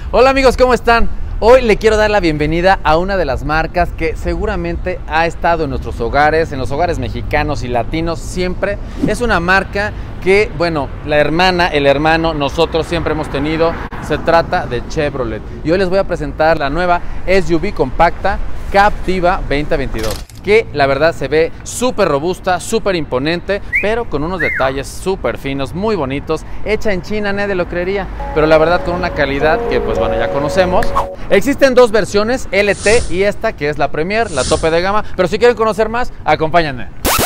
Hola amigos, ¿cómo están? Hoy le quiero dar la bienvenida a una de las marcas que seguramente ha estado en nuestros hogares, en los hogares mexicanos y latinos siempre. Es una marca que, bueno, la hermana, el hermano, nosotros siempre hemos tenido. Se trata de Chevrolet. Y hoy les voy a presentar la nueva SUV compacta Captiva 2022. Que la verdad se ve súper robusta, súper imponente, pero con unos detalles súper finos, muy bonitos, hecha en China, nadie lo creería, pero la verdad con una calidad que pues bueno, ya conocemos. Existen dos versiones, LT y esta que es la Premier, la tope de gama, pero si quieren conocer más, acompáñenme.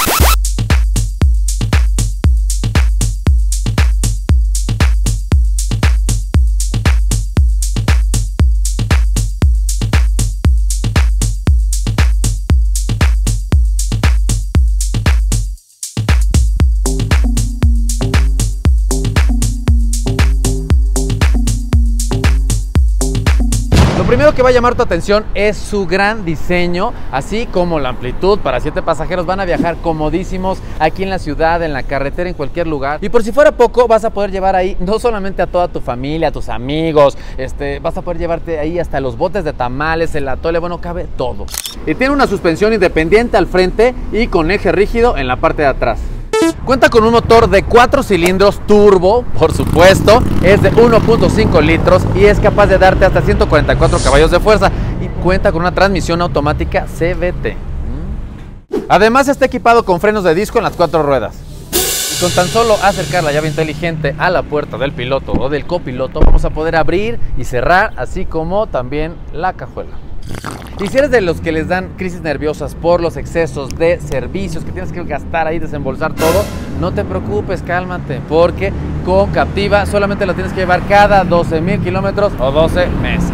Lo primero que va a llamar tu atención es su gran diseño, así como la amplitud. Para 7 pasajeros van a viajar comodísimos aquí en la ciudad, en la carretera, en cualquier lugar. Y por si fuera poco, vas a poder llevar ahí no solamente a toda tu familia, a tus amigos, vas a poder llevarte ahí hasta los botes de tamales, el atole, bueno, cabe todo. Y tiene una suspensión independiente al frente y con eje rígido en la parte de atrás. Cuenta con un motor de 4 cilindros turbo, por supuesto, es de 1.5 litros y es capaz de darte hasta 144 caballos de fuerza y cuenta con una transmisión automática CVT. Además está equipado con frenos de disco en las 4 ruedas. Y con tan solo acercar la llave inteligente a la puerta del piloto o del copiloto vamos a poder abrir y cerrar, así como también la cajuela. Y si eres de los que les dan crisis nerviosas por los excesos de servicios que tienes que gastar ahí, desembolsar todo, no te preocupes, cálmate, porque con Captiva solamente lo tienes que llevar cada 12,000 kilómetros o 12 meses.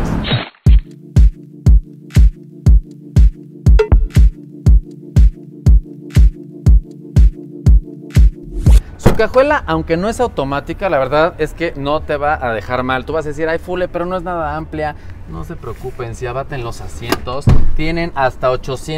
Su cajuela, aunque no es automática, la verdad es que no te va a dejar mal. Tú vas a decir, ay, Fule, pero no es nada amplia. No se preocupen, si abaten los asientos, tienen hasta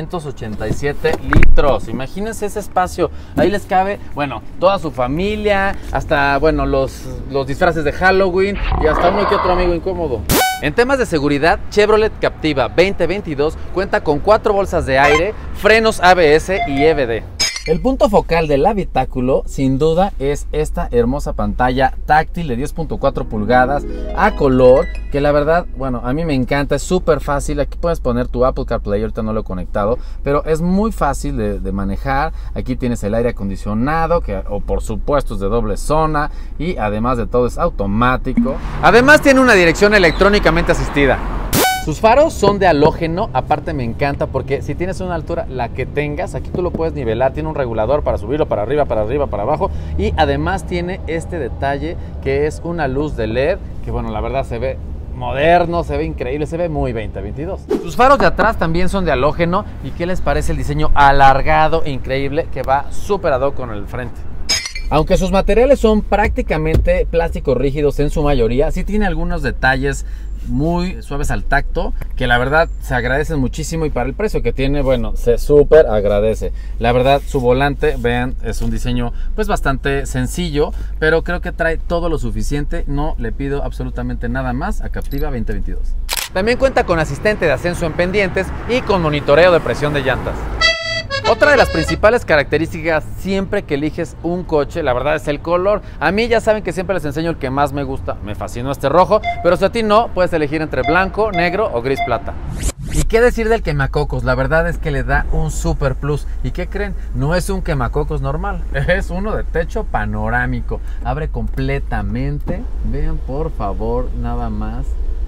887 litros. Imagínense ese espacio. Ahí les cabe, bueno, toda su familia, hasta, bueno, los disfraces de Halloween y hasta uno que otro amigo incómodo. En temas de seguridad, Chevrolet Captiva 2022 cuenta con 4 bolsas de aire, frenos ABS y EBD. El punto focal del habitáculo, sin duda, es esta hermosa pantalla táctil de 10.4 pulgadas a color, que la verdad, bueno, a mí me encanta, es súper fácil. Aquí puedes poner tu Apple CarPlay, ahorita no lo he conectado, pero es muy fácil de manejar. Aquí tienes el aire acondicionado, o por supuesto es de doble zona, y además de todo es automático. Además tiene una dirección electrónicamente asistida. Sus faros son de halógeno, aparte me encanta porque si tienes una altura, la que tengas, aquí tú lo puedes nivelar, tiene un regulador para subirlo para arriba, para abajo y además tiene este detalle que es una luz de LED, que bueno, la verdad se ve moderno, se ve increíble, se ve muy 2022. Sus faros de atrás también son de halógeno y ¿qué les parece el diseño alargado e increíble que va súper ad hoc con el frente? Aunque sus materiales son prácticamente plásticos rígidos en su mayoría, sí tiene algunos detalles muy suaves al tacto que la verdad se agradecen muchísimo y para el precio que tiene, bueno, se súper agradece. La verdad, su volante, vean, es un diseño pues bastante sencillo, pero creo que trae todo lo suficiente. No le pido absolutamente nada más a Captiva 2022. También cuenta con asistente de ascenso en pendientes y con monitoreo de presión de llantas. Otra de las principales características siempre que eliges un coche, la verdad, es el color. A mí ya saben que siempre les enseño el que más me gusta. Me fascinó este rojo, pero si a ti no, puedes elegir entre blanco, negro o gris plata. ¿Y qué decir del quemacocos? La verdad es que le da un super plus. ¿Y qué creen? No es un quemacocos normal, es uno de techo panorámico. Abre completamente. Vean por favor, nada más.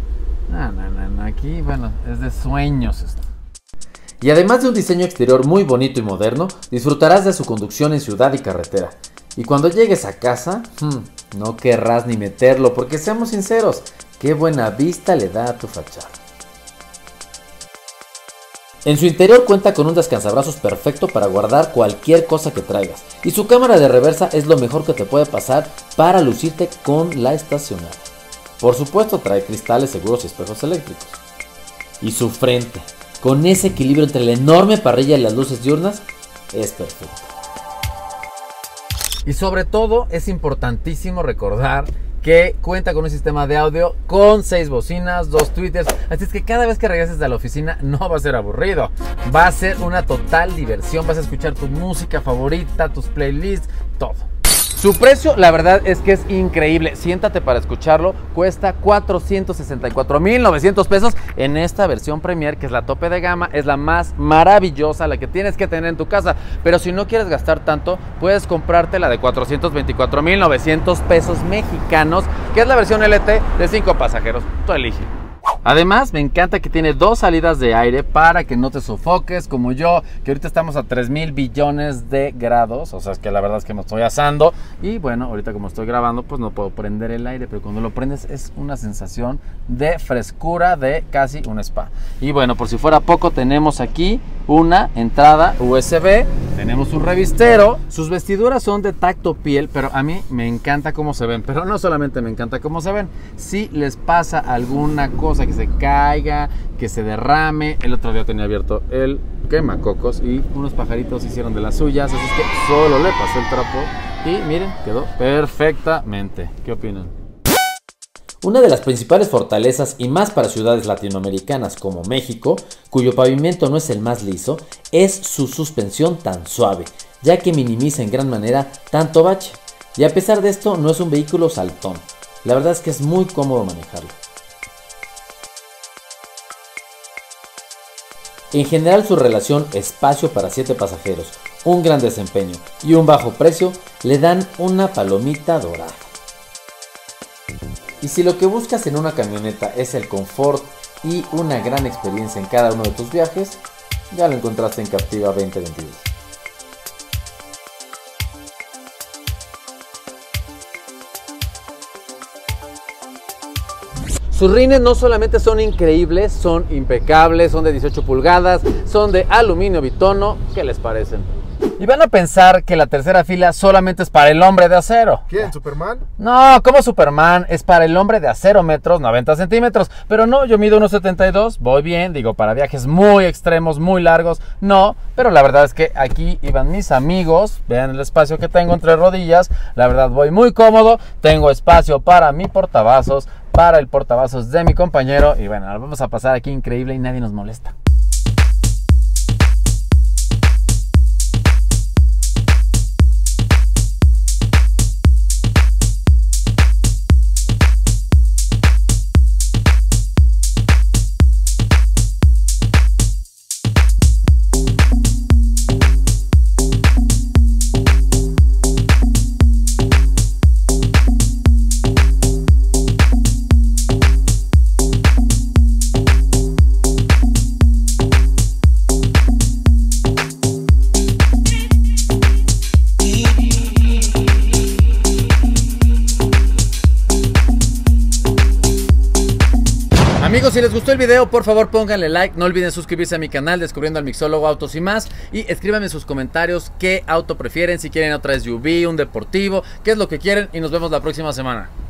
Aquí, bueno, es de sueños esto. Y además de un diseño exterior muy bonito y moderno, disfrutarás de su conducción en ciudad y carretera. Y cuando llegues a casa, no querrás ni meterlo, porque seamos sinceros, qué buena vista le da a tu fachada. En su interior cuenta con un descansabrazos perfecto para guardar cualquier cosa que traigas. Y su cámara de reversa es lo mejor que te puede pasar para lucirte con la estacionada. Por supuesto trae cristales seguros y espejos eléctricos. Y su frente, con ese equilibrio entre la enorme parrilla y las luces diurnas, es perfecto. Y sobre todo es importantísimo recordar que cuenta con un sistema de audio con 6 bocinas, 2 tweeters. Así es que cada vez que regreses a la oficina no va a ser aburrido. Va a ser una total diversión. Vas a escuchar tu música favorita, tus playlists, todo. Su precio, la verdad es que es increíble. Siéntate para escucharlo. Cuesta 464,900 pesos en esta versión Premier, que es la tope de gama. Es la más maravillosa, la que tienes que tener en tu casa. Pero si no quieres gastar tanto, puedes comprarte la de 424,900 pesos mexicanos, que es la versión LT de 5 pasajeros. Tú elige. Además, me encanta que tiene 2 salidas de aire para que no te sofoques como yo, que ahorita estamos a 3,000 billones de grados. O sea, es que la verdad es que me estoy asando. Y bueno, ahorita como estoy grabando, pues no puedo prender el aire, pero cuando lo prendes es una sensación de frescura de casi un spa. Y bueno, por si fuera poco, tenemos aquí una entrada USB, tenemos un revistero. Sus vestiduras son de tacto piel, pero a mí me encanta cómo se ven. Pero no solamente me encanta cómo se ven, si les pasa alguna cosa, que se caiga, que se derrame. El otro día tenía abierto el quemacocos y unos pajaritos hicieron de las suyas, así es que solo le pasé el trapo y miren, quedó perfectamente. ¿Qué opinan? Una de las principales fortalezas y más para ciudades latinoamericanas como México, cuyo pavimento no es el más liso, es su suspensión tan suave, ya que minimiza en gran manera tanto bache. Y a pesar de esto, no es un vehículo saltón. La verdad es que es muy cómodo manejarlo. En general, su relación espacio para 7 pasajeros, un gran desempeño y un bajo precio le dan una palomita dorada. Y si lo que buscas en una camioneta es el confort y una gran experiencia en cada uno de tus viajes, ya lo encontraste en Captiva 2022. Sus rines no solamente son increíbles, son impecables, son de 18 pulgadas, son de aluminio bitono. ¿Qué les parecen? Y van a pensar que la tercera fila solamente es para el hombre de acero. ¿Quién? ¿Superman? No, como Superman, es para el hombre de acero metros, 90 centímetros. Pero no, yo mido 1,72, voy bien, digo, para viajes muy extremos, muy largos, no. Pero la verdad es que aquí iban mis amigos, vean el espacio que tengo entre rodillas. La verdad voy muy cómodo, tengo espacio para mi portavasos, para el portavasos de mi compañero. Y bueno, vamos a pasar aquí increíble y nadie nos molesta. Amigos, si les gustó el video, por favor pónganle like, no olviden suscribirse a mi canal Descubriendo al Mixólogo Autos y Más, y escríbanme en sus comentarios qué auto prefieren, si quieren otra SUV, un deportivo, qué es lo que quieren, y nos vemos la próxima semana.